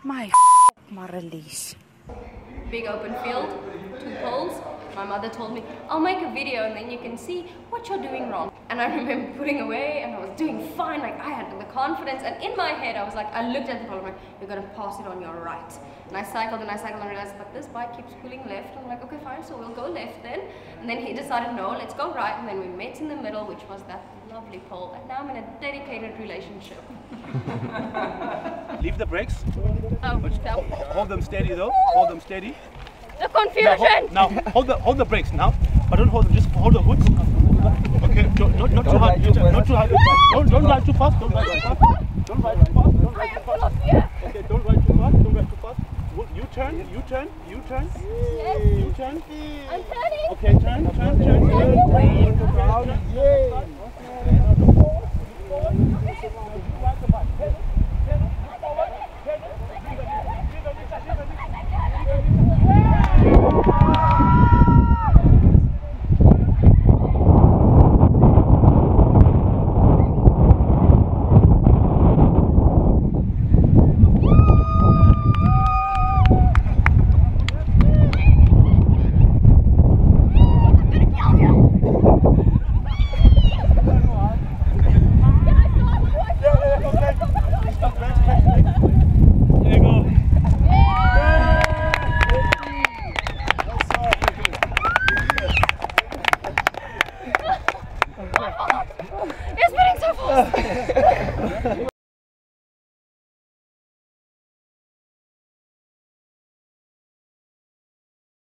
My Marelize. Big open field, 2 poles. My mother told me, I'll make a video and then you can see what you're doing wrong. And I remember putting away and I was doing fine, like I had the confidence, and in my head I was like, I looked at the pole, I'm like, you're gonna pass it on your right. And I cycled and I realized, but this bike keeps pulling left. I'm like, okay fine, so we'll go left then. And then he decided, no, let's go right, and then we met in the middle, which was that lovely pole, and now I'm in a dedicated relationship. Leave the brakes. Oh, no. Hold them steady though. Hold them steady. The confusion! Now hold the brakes now. But don't hold them, just hold the hoods. Okay, not too hard. Not too hard. Don't ride too fast. Don't ride too fast. Don't ride too fast. Don't ride too fast. Okay, don't ride too fast. Don't ride too fast. U-turn. Yes. U-turn. I'm turning. Okay, turn.